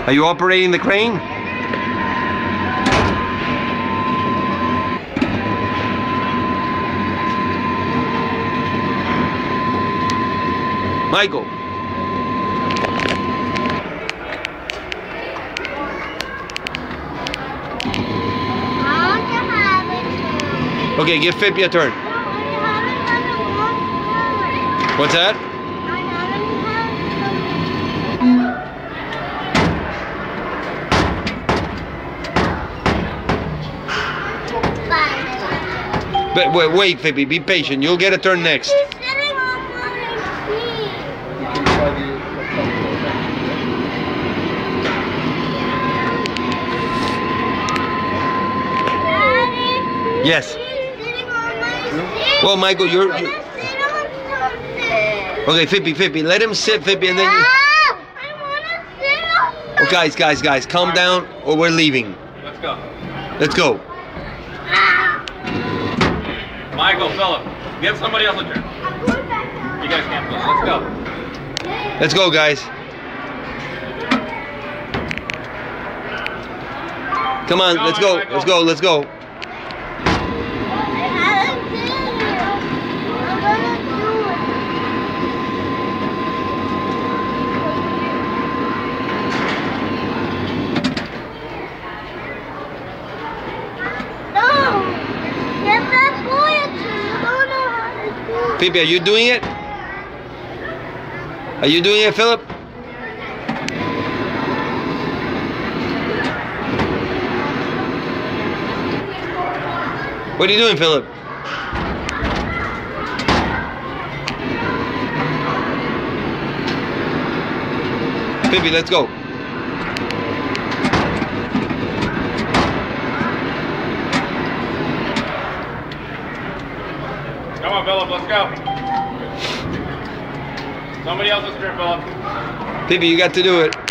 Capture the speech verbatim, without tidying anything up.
Are you operating the crane? Michael. Okay, give Phippy a turn. What's that? But wait, wait, Phippy, be patient. You'll get a turn next. He's sitting on my feet. Daddy, Yes. he's sitting on my seat. Well, Michael, you're... I you wanna sit on something. Okay, Phippy, Phippy, let him sit, Phippy, and then you... Ah, I wanna sit on Oh, guys, guys, guys, calm down or we're leaving. Let's go. Let's go. Michael, Philip, get somebody else a turn. I'm going back down. You guys can't play. Let's go. Let's go, guys. Come on, let's go, let's go, let's go. I haven't seen you. I'm gonna do it. No! Get that boy a turn. You don't know how to do it. Phippy, are you doing it? Are you doing it, Philip? What are you doing, Philip? Phippy, let's go. Come on, Philip, let's go. Somebody else's turn, Philip. Phippy, you got to do it.